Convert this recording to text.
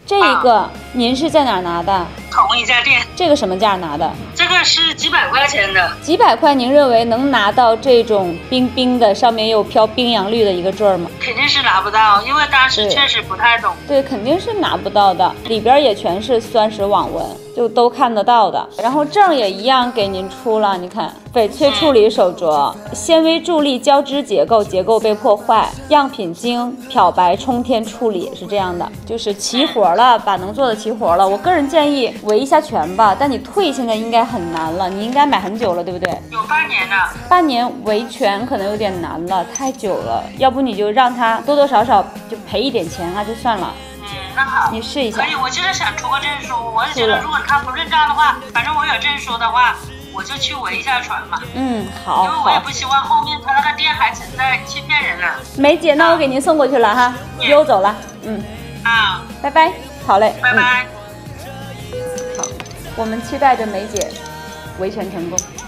这一个您是在哪儿拿的？ 同一家店。 这个什么价拿的？ 这个是几百块钱的。 几百块，您认为能拿到这种冰冰的，上面又飘冰洋绿的一个坠儿吗？ 肯定是拿不到，因为当时确实不太懂。 对，肯定是拿不到的，里边也全是酸石网纹，就都看得到的。然后证也一样给您出了，你看，翡翠处理手镯，纤维助力交织结构，结构被破坏，样品经漂白冲天处理，是这样的，就是齐活了，把能做的齐活了。我个人建议维一下全吧，但你退现在应该很难了，你应该买很久了，对不对？ 有半年了。 半年维全可能有点难了，太久了。要不你就让他多多少少就赔一点钱啊，就算了。 那好， 你试一下。 可以，我就是想出个证书，我是觉得如果他不认账的话，反正我有证书的话，我就去维一下船嘛。 好。 因为我也不希望后面他那个店还存在欺骗人了。 梅姐，那我给您送过去了哈，邮走了。拜拜。好嘞， 拜拜。 好，我们期待着梅姐维权成功。